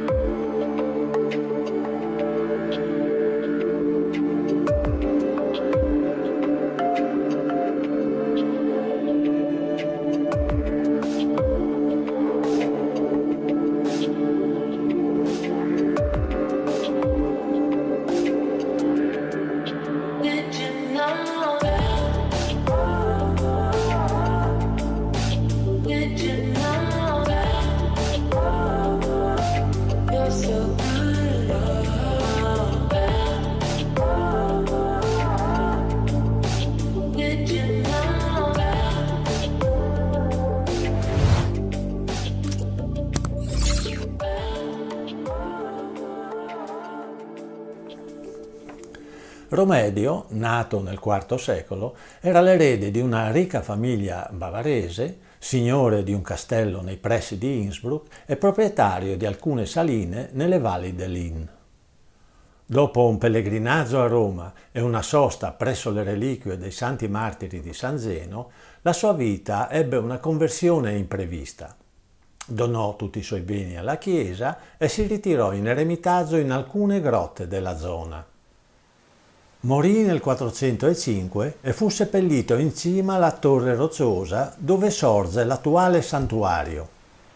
Romedio, nato nel IV secolo, era l'erede di una ricca famiglia bavarese, signore di un castello nei pressi di Innsbruck e proprietario di alcune saline nelle valli dell'Inn. Dopo un pellegrinaggio a Roma e una sosta presso le reliquie dei santi martiri di San Zeno, la sua vita ebbe una conversione imprevista. Donò tutti i suoi beni alla Chiesa e si ritirò in eremitaggio in alcune grotte della zona. Morì nel 405 e fu seppellito in cima alla torre rocciosa dove sorge l'attuale santuario.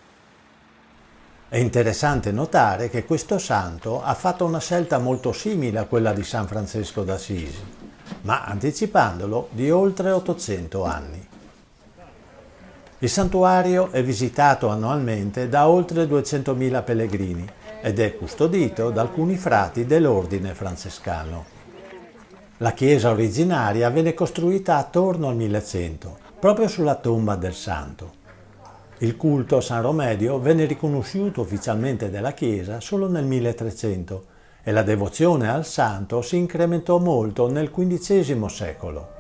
È interessante notare che questo santo ha fatto una scelta molto simile a quella di San Francesco d'Assisi, ma anticipandolo di oltre 800 anni. Il santuario è visitato annualmente da oltre 200.000 pellegrini ed è custodito da alcuni frati dell'ordine francescano. La chiesa originaria venne costruita attorno al 1100, proprio sulla tomba del santo. Il culto a San Romedio venne riconosciuto ufficialmente dalla Chiesa solo nel 1300 e la devozione al santo si incrementò molto nel XV secolo.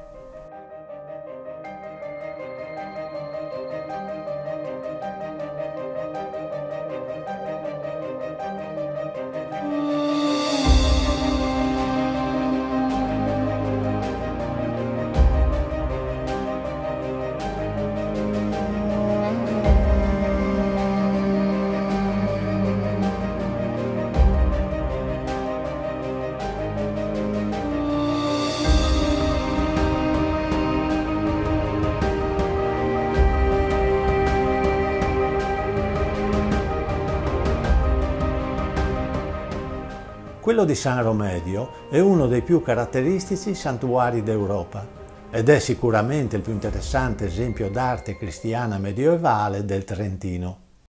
Quello di San Romedio è uno dei più caratteristici santuari d'Europa ed è sicuramente il più interessante esempio d'arte cristiana medievale del Trentino.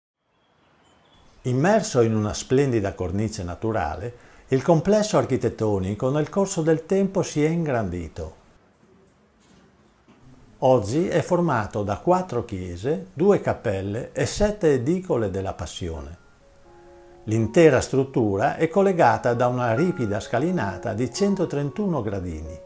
Immerso in una splendida cornice naturale, il complesso architettonico nel corso del tempo si è ingrandito. Oggi è formato da 4 chiese, 2 cappelle e 7 edicole della Passione. L'intera struttura è collegata da una ripida scalinata di 131 gradini.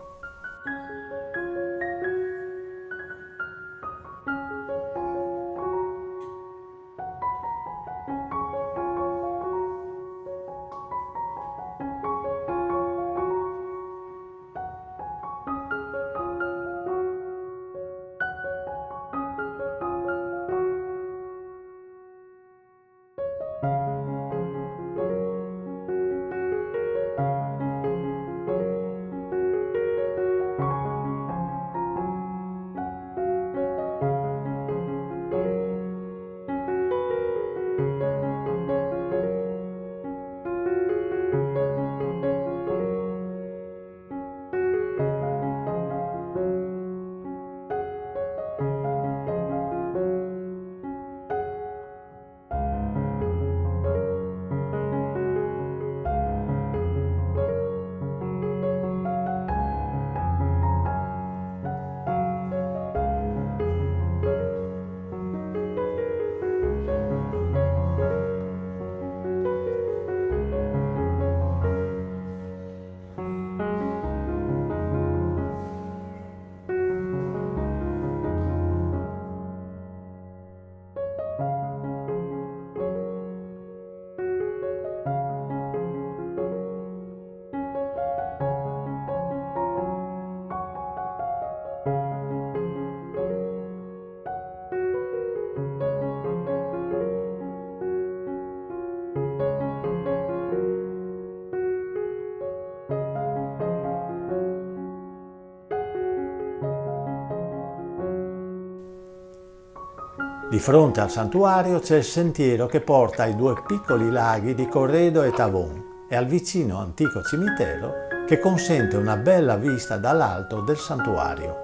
Di fronte al santuario c'è il sentiero che porta ai due piccoli laghi di Corredo e Tavon e al vicino antico cimitero che consente una bella vista dall'alto del santuario.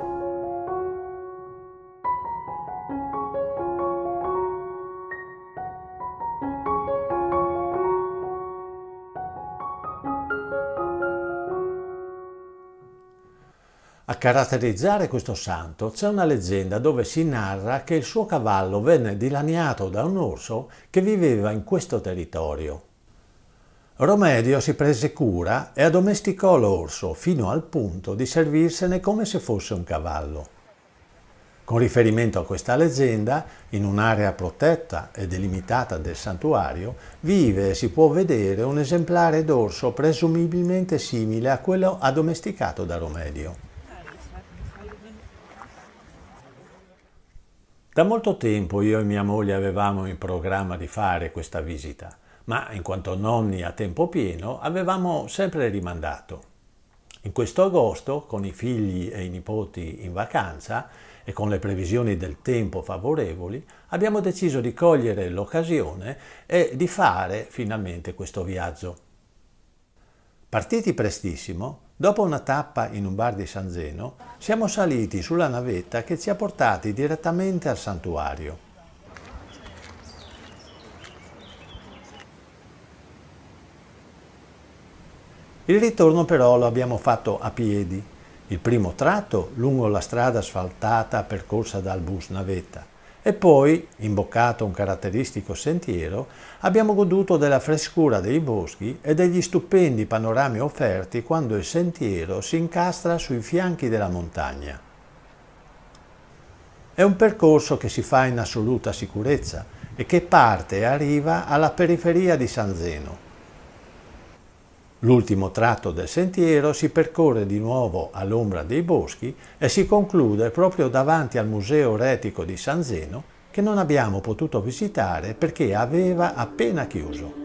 A caratterizzare questo santo c'è una leggenda dove si narra che il suo cavallo venne dilaniato da un orso che viveva in questo territorio. Romedio si prese cura e addomesticò l'orso fino al punto di servirsene come se fosse un cavallo. Con riferimento a questa leggenda, in un'area protetta e delimitata del santuario, vive e si può vedere un esemplare d'orso presumibilmente simile a quello addomesticato da Romedio. Da molto tempo io e mia moglie avevamo in programma di fare questa visita, ma in quanto nonni a tempo pieno avevamo sempre rimandato. In questo agosto, con i figli e i nipoti in vacanza e con le previsioni del tempo favorevoli, abbiamo deciso di cogliere l'occasione e di fare finalmente questo viaggio. Partiti prestissimo, dopo una tappa in un bar di San Zeno, siamo saliti sulla navetta che ci ha portati direttamente al santuario. Il ritorno però lo abbiamo fatto a piedi, il primo tratto lungo la strada asfaltata percorsa dal bus navetta e poi, imboccato un caratteristico sentiero, abbiamo goduto della frescura dei boschi e degli stupendi panorami offerti quando il sentiero si incastra sui fianchi della montagna. È un percorso che si fa in assoluta sicurezza e che parte e arriva alla periferia di San Zeno. L'ultimo tratto del sentiero si percorre di nuovo all'ombra dei boschi e si conclude proprio davanti al Museo Retico di San Zeno, che non abbiamo potuto visitare perché aveva appena chiuso.